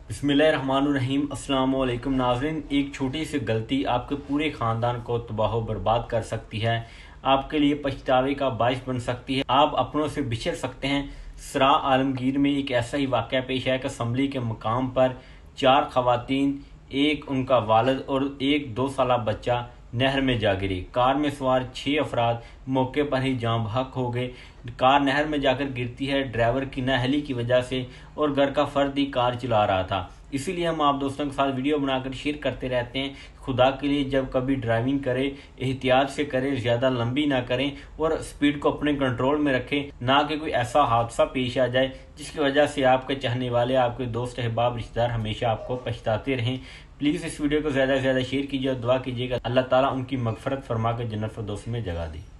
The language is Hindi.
बिस्मिल्लाहिर्रहमानुर्रहीम। अस्सलाम वालेकुम नाज़रीन। एक छोटी सी गलती आपके पूरे ख़ानदान को तबाह बर्बाद कर सकती है, आपके लिए पछतावे का बायस बन सकती है, आप अपनों से बिछड़ सकते हैं। सरा आलमगीर में एक ऐसा ही वाक़या पेश आया कि असम्बली के मकाम पर 4 ख़वातीन, एक उनका वालिद और एक 2 साला बच्चा नहर में जा गिरी। कार में सवार 6 अफराद मौके पर ही जाँ बहक हो गए। कार नहर में जाकर गिरती है ड्राइवर की नाअहली की वजह से, और घर का फर्द ही कार चला रहा था। इसीलिए हम आप दोस्तों के साथ वीडियो बनाकर शेयर करते रहते हैं। खुदा के लिए जब कभी ड्राइविंग करें एहतियात से करें, ज़्यादा लंबी ना करें और स्पीड को अपने कंट्रोल में रखें, ना कि कोई ऐसा हादसा पेश आ जाए जिसकी वजह से आपके चाहने वाले, आपके दोस्त अहबाब रिश्तेदार हमेशा आपको पछताते रहें। प्लीज़ इस वीडियो को ज़्यादा से ज़्यादा शेयर कीजिए और दुआ कीजिएगा अल्लाह ताला उनकी मगफरत फरमा कर जन्नत फिरदौस में जगह दे।